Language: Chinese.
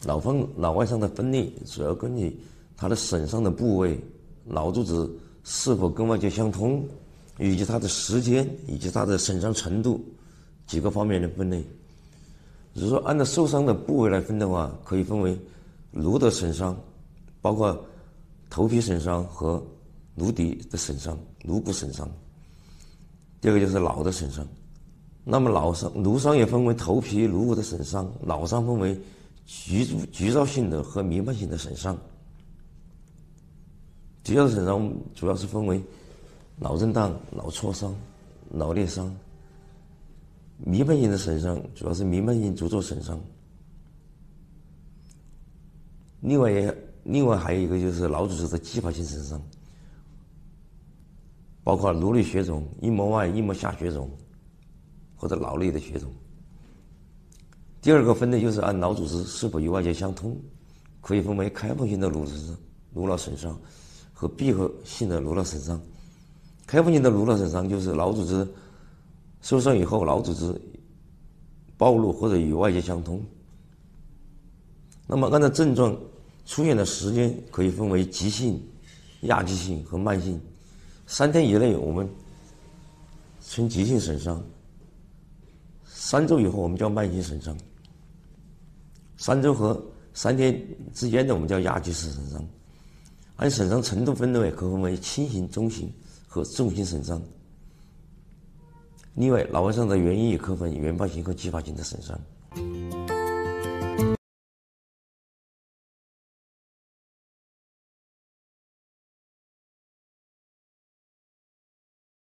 脑外伤的分类主要根据它的损伤的部位、脑组织是否跟外界相通，以及它的时间以及它的损伤程度几个方面的分类。如果说按照受伤的部位来分的话，可以分为颅的损伤，包括头皮损伤和颅底的损伤、颅骨损伤。第二个就是脑的损伤。那么颅伤也分为头皮、颅骨的损伤，脑伤分为局灶性的和弥漫性的损伤。局灶损伤主要是分为脑震荡、脑挫伤、脑裂伤。弥漫性的损伤主要是弥漫性足座损伤。另外还有一个就是脑组织的继发性损伤，包括颅内血肿、硬膜外硬膜下血肿或者脑内的血肿。第二个分类就是按脑组织是否与外界相通，可以分为开放性的颅脑损伤和闭合性的颅脑损伤。开放性的颅脑损伤就是脑组织受伤以后，脑组织暴露或者与外界相通。那么按照症状出现的时间可以分为急性、亚急性和慢性。3天以内我们称急性损伤，3周以后我们叫慢性损伤，3周和3天之间的我们叫亚急性损伤。按损伤程度分类可分为轻型、中型和重型损伤。另外，脑外伤的原因也可分原发性和继发性的损伤。